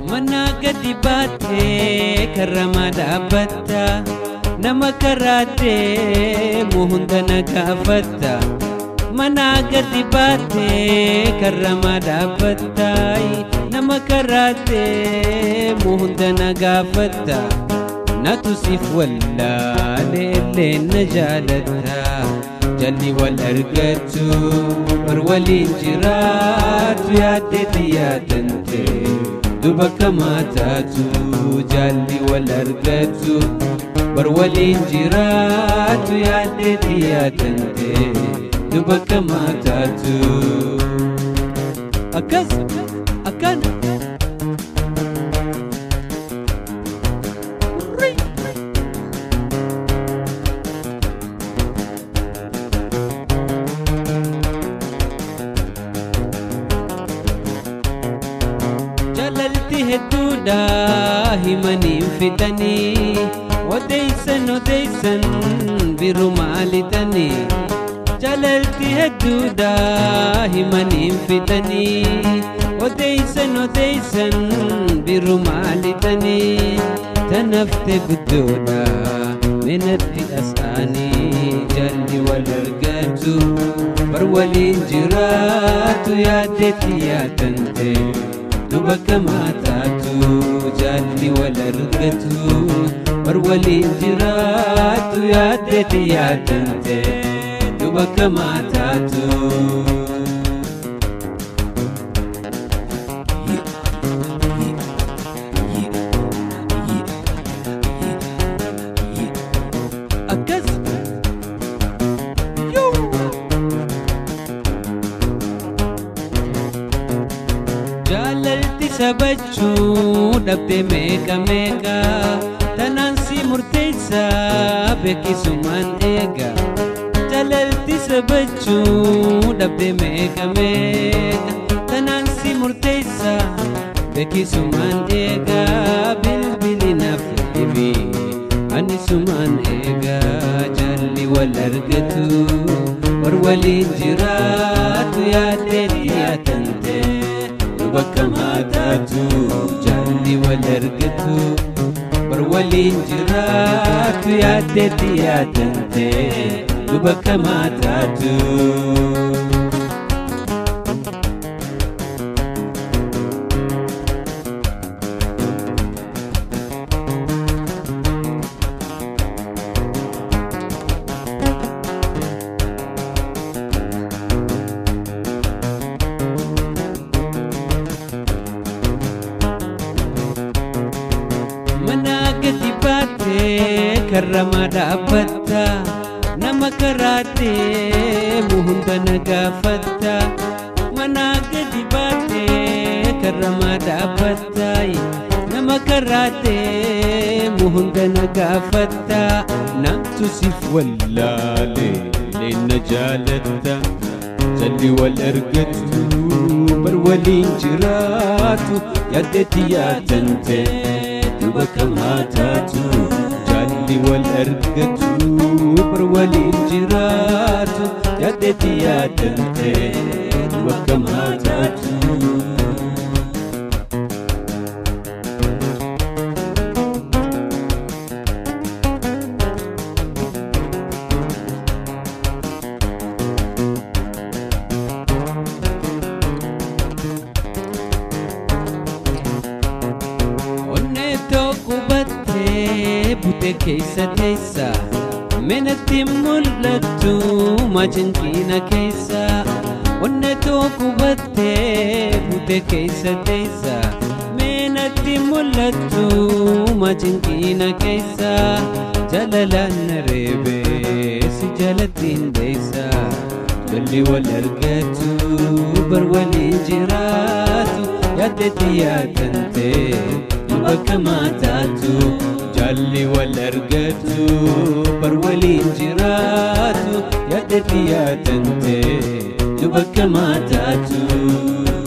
Mana gadi baate karama dhaabatta nama karaate muhunda nagafatta mana gadi baate karama dhaabatta nama karaate muhunda nagafatta natusif wallaale illee najaalata jalli wal argatu barwaliin jiraatu yaaddeeti yaadante dubaka matatu jalli wal argatu barwaliin jiraatu yaaddeeti yaadante dubaka matatu akas akan jalalti hedduudha himanii fidanii odeysan biru maalitanii jalalti hedduudha himanii fidanii odeysan biru maalitanii tanafte guddoodha minatti asaanii jalli wal argatu barwaliin jiraatu yaaddeeti yaadante dubaka matatu jalli wal argatu barwaliin jiraatu yaaddeeti yaadante dubaka matatu akas jalalti sabachuu dhabde meeqa meeqa tanansi murteessa beekisumaan eega jalalti sabachuu dhabde meeqa meeqa tanansi murteessa beekisumaan eega bilbili naaf dhimi ani sumaan eega jalli wal argatu barwaliin jiraatu yaaddeeti yaadante dubaka matatu jalli wal argatu barwaliin jiraatu yaaddeeti yaadante dubaka matatu mana gadi baate karama dhaabatta nama karaate muhunda nagafatta mana gadi baate karama dhaabatta nama karaate muhunda nagafatta namtusif wallaale leenna jaalatta jalli wal argatu barwaliin jiraatu yaaddeeti yaadante dubaka matatu jalli wal argatu barwaliin jiraatu yaaddeeti yaadante dubaka matatu bute keessa teessa menatti mul'attu majankiina keessa onne tokko batte bute keessa teessa menatti mul'attu majankiina keessa jalalaan reebe si jalattiin deessa jalli wal argatu barwaliin jiraatu yaaddeeti yaadante dubaka matatu jalli wal argatu barwaliin jiraatu yaaddeeti yaadante dubaka matatu